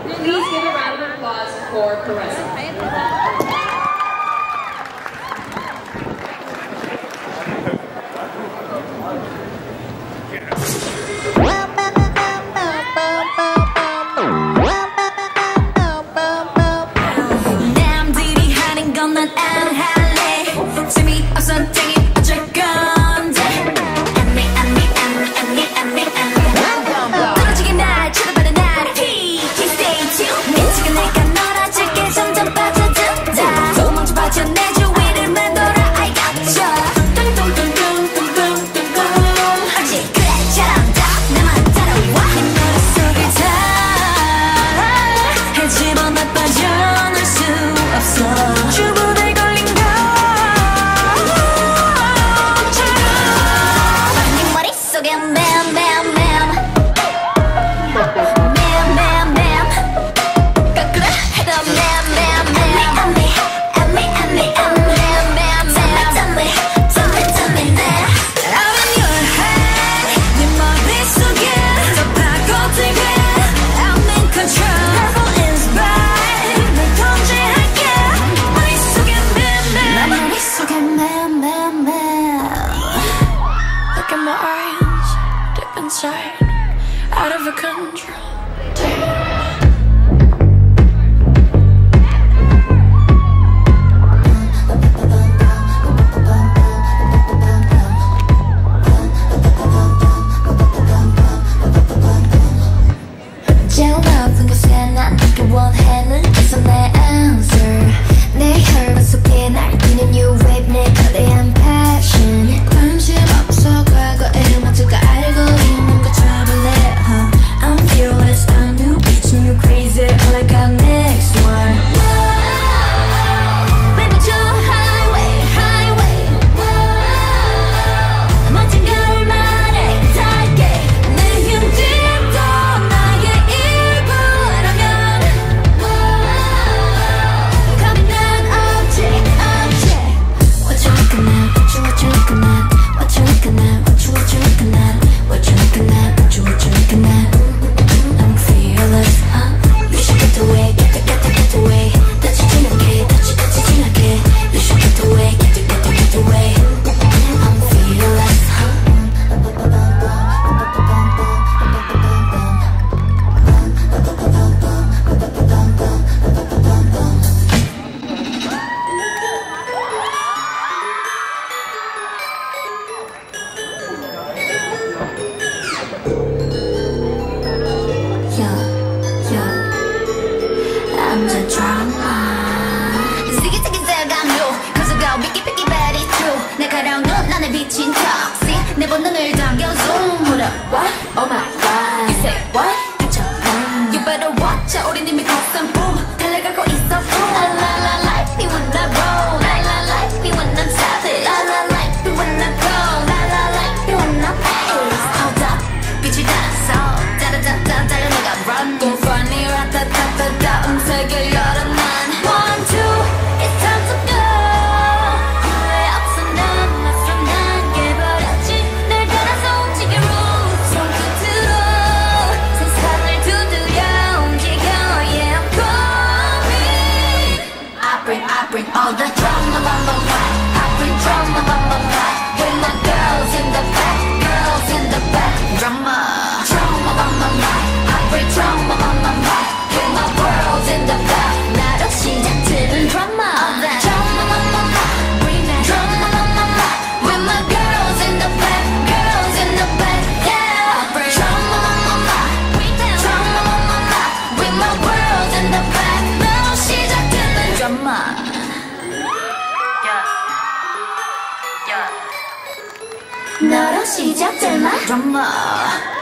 Please give a round of applause for Caressa. 남들이 하는 건 난 안 할래. 재미없어 땡이 어쩔 건데. 떨어지게 날 쳐다보는 나를 stay tuned. 미치게 내가 놀아줄게 점점 빠져든다. 도망쳐 빠져 내 주위를 맴돌아 I got ya. 뚱뚱뚱뚱뚱뚱뚱 아직 그래 잘한다. 나만 따라와. 이 머릿속을 다 헤집어 나 빠져날 수 없어. 주문에 걸린 것처럼 네 머릿속에 맴맴맴 Look at my eyes, deep inside, out of control. 제일 높은 곳에 난 있길 원해. 눈에서 내 answer. 내 혈관 속에 날뛰는 new wave. 내 거대한 passion. 관심 없어 과거에 모두가 알고 있는 거 trouble. I'm fearless, I'm new bitch, new crazy. All I got next one. Baby 저 highway, highway. 멋진 결말에 닿게. 내 힘들도 나의 일부라면 겁이 난 object. What you looking at? What you looking at? What you looking at? What you looking at? What you looking at? What you looking at? I'm fearless. You should get away, get away. 다치지 않게, 다치지 않게. You should get away, get away. I'm fearless. I'm the drama. Ziggy ziggy zag I'm you. Cause I got picky picky body too. 날카로운 눈 안에 비친 toxic. 내 본능을 당겨 zoom. Hold up, what? Oh my god. You say what? You better watch out. 우린 이미 걷던 boom. 달려가고 있어 boom. La la la like me when I roll. La la like me when I'm savage. La la like me when I go. La la like me when I pace. Hold up, 빛이 달았어. 따라따따 달려내가 run. Go funny, ratatata. 음색을 열어 난 one two. It's time to go. 왜 앞서 난 맞서 난 깨버렸지. 날 따라서 움직여 root. 손끝으로 세상을 두드려 움직여. Yeah, I'm coming. I bring all the drama on my mind. I bring drama on my mind. With my girls in the back, girls in the back. Drama on my mind. I bring drama on my mind. With my world in the back. 나로 시작되는 drama. Drama on my mind. Bring that drama on my mind. With my girls in the back, girls in the back. Yeah. I bring drama on my mind. Drama on my mind. With my world in the back. 나로 시작되는 drama. 너로 시작될 my drama.